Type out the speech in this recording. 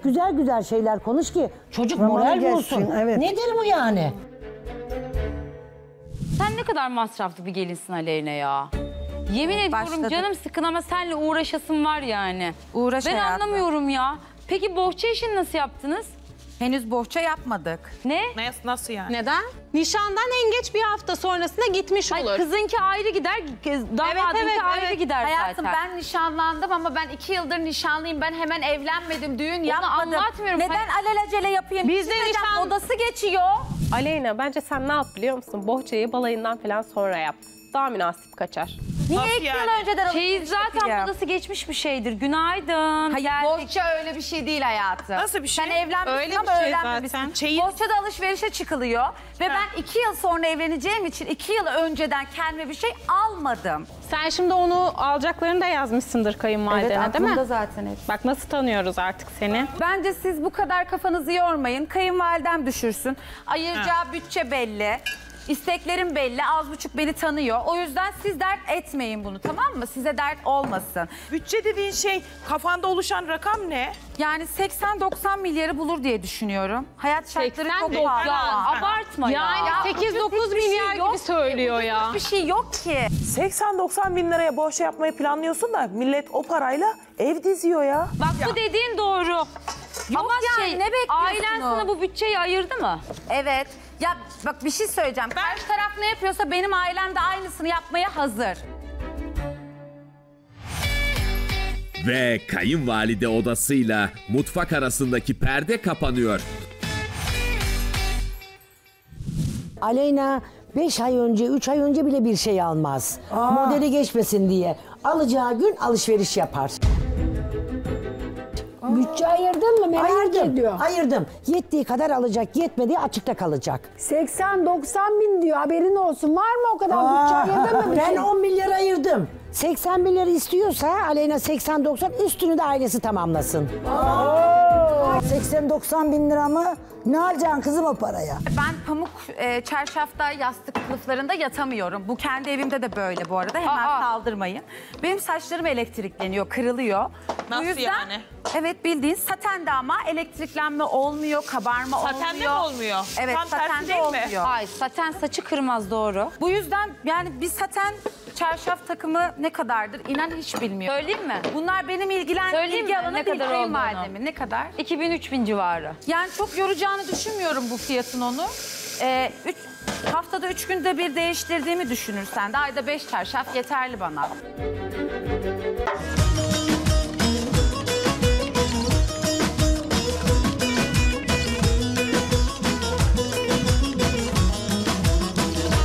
Güzel güzel şeyler konuş ki çocuk Zamanı moral geçsin, bulsun. evet. Nedir bu yani? Sen ne kadar masraflı bir gelinsin Aleyna ya. Yemin ediyorum başladık. canım sıkın ama seninle uğraşasın var yani. Uğraş Ben hayatım. anlamıyorum ya. Peki bohça işini nasıl yaptınız? Henüz bohça yapmadık. Ne? Nasıl yani? Neden? Nişandan en geç bir hafta sonrasında gitmiş olur. Ay, kızınki ayrı gider, damadınki ayrı gider Hayatım zaten. ben nişanlandım ama ben 2 yıldır nişanlıyım. Ben hemen evlenmedim, düğün yapmadım. anlatmıyorum. Neden alelacele yapayım? Biz de nişan- odası geçiyor. Aleyna bence sen ne yap biliyor musun? Bohçayı balayından falan sonra yap. Daha münasip kaçar. Niye Nasıl 2 yıl yani? önceden Çeyiz zaten modası geçmiş bir şeydir. Günaydın. Hayır, Geldik. bohça öyle bir şey değil hayatım. Nasıl bir şey? Sen evlenmişsin Öyle bir ama şey öğrenmemişsin. zaten. Çeyiz- Bohçada alışverişe çıkılıyor. Ve ben 2 yıl sonra evleneceğim için 2 yıl önceden kendime bir şey almadım. Sen şimdi onu alacaklarını da yazmışsındır kayınvalidene değil mi? aklımda zaten hep. Bak nasıl tanıyoruz artık seni. Bence siz bu kadar kafanızı yormayın. Kayınvalidem düşürsün. Ayıracağı bütçe belli. İsteklerim belli. Az buçuk beni tanıyor. O yüzden siz dert etmeyin bunu, tamam mı? Size dert olmasın. Bütçe dediğin şey kafanda oluşan rakam ne? Yani 80-90 milyarı bulur diye düşünüyorum. Hayat şartları çok 80-90. pahalı. Ya abartma ya. Yani Ya 8-9 ucuz hiçbir milyar şey yok gibi söylüyor ki. ya. Hiçbir şey yok ki. 80-90 bin liraya bohça yapmayı planlıyorsun da millet o parayla ev diziyor ya. Bak bu dediğin doğru. Ama yani, ne bekliyorsunuz? ailen sana bu bütçeyi ayırdı mı? Evet. Ya bak bir şey söyleyeceğim. Karşı taraf ne yapıyorsa benim ailem de aynısını yapmaya hazır. Ve kayınvalide odasıyla mutfak arasındaki perde kapanıyor. Aleyna 5 ay önce, 3 ay önce bile bir şey almaz. Modeli geçmesin diye. Alacağı gün alışveriş yapar. Bütçe ayırdın mı? Merak ediyor. Ayırdım. Yettiği kadar alacak, yetmediği açıkta kalacak. 80-90 bin diyor, haberin olsun. Var mı o kadar bütçe ayırdın mı? Ben 10 milyar ayırdım. 80 milyar istiyorsa Aleyna 80-90 üstünü de ailesi tamamlasın. 80-90 bin lira mı? Ne alacaksın kızım o paraya? Ben pamuk çarşafta, yastık kılıflarında yatamıyorum. Bu kendi evimde de böyle bu arada. Hemen kaldırmayın. Benim saçlarım elektrikleniyor, kırılıyor. Nasıl Bu yüzden, yani? Evet, bildiğin saten de ama elektriklenme olmuyor, kabarma olmuyor. Satende mi olmuyor? Evet, Tam tersi satende değil mi? olmuyor. Ay saten saçı kırmaz doğru. Bu yüzden yani bir saten çarşaf takımı ne kadardır? İnan hiç bilmiyorum. Söyleyeyim mi? Bunlar benim Söyleyeyim ilgi mi? alanı Ne değil, kadar kayınvalidemin. Ne kadar? 2000-3000 civarı. Yani çok yoracağını düşünmüyorum bu fiyatın onu. Haftada 3 günde bir değiştirdiğimi düşünürsen de ayda 5 çarşaf yeterli bana.